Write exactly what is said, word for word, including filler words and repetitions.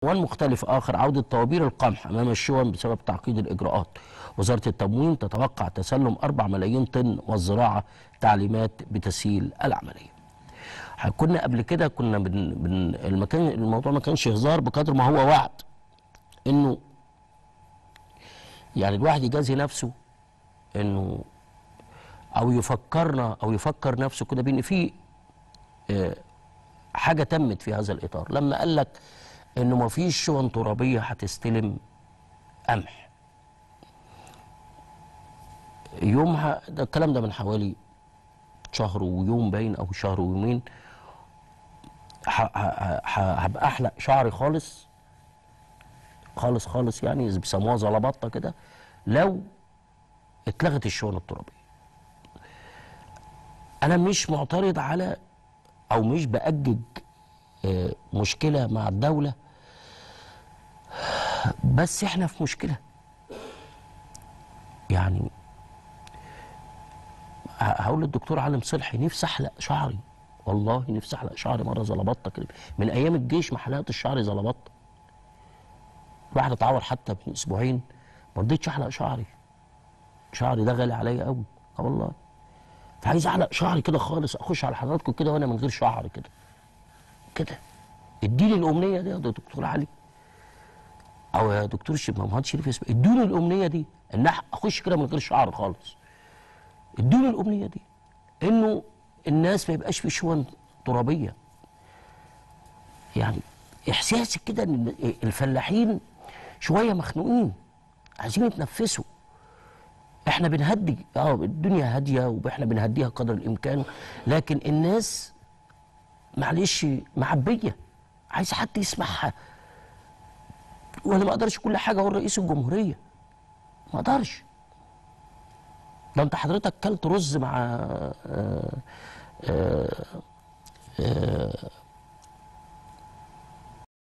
عنوان مختلف آخر: عودة طوابير القمح أمام الشون بسبب تعقيد الإجراءات. وزارة التموين تتوقع تسلم أربعة ملايين طن، والزراعة تعليمات بتسهيل العملية. كنا قبل كده كنا بن بن المكان الموضوع ما كانش هزار بقدر ما هو وعد، إنه يعني الواحد يجازي نفسه إنه أو يفكرنا أو يفكر نفسه كده بإن في آه حاجة تمت في هذا الإطار، لما قال لك إنه ما فيش شون ترابية هتستلم قمح. يومها ده الكلام ده من حوالي شهر ويوم باين أو شهر ويومين، هبقى أحلق شعري خالص خالص خالص، يعني بيسموها زلبطة كده، لو اتلغت الشون الترابية. أنا مش معترض على أو مش بأجج مشكلة مع الدولة، بس احنا في مشكلة. يعني هقول للدكتور علم صلحي: نفسي احلق شعري، والله نفسي احلق شعري مره زلبطه كده، من ايام الجيش ما حلقت الشعر زلبطه. الواحد اتعور حتى من اسبوعين ما رضيتش احلق شعري، شعري ده غالي عليا قوي، اه والله. فعايز احلق شعري كده خالص، اخش على حضراتكم كده وانا من غير شعر كده كده. اديني الامنيه دي يا دكتور علي او يا دكتور مهندس شريف اسمه، ادوني الامنيه دي ان اخش كده من غير شعر خالص. ادوني الامنيه دي انه الناس ما يبقاش في شون ترابيه. يعني احساسك كده ان الفلاحين شويه مخنوقين، عايزين يتنفسوا. احنا بنهدي، اه الدنيا هاديه واحنا بنهديها قدر الامكان، لكن الناس معلش معبيه، عايز حد يسمعها. وانا ما اقدرش كل حاجه اقول رئيس الجمهوريه، ما اقدرش. ده انت حضرتك كلت رز مع آآ آآ آآ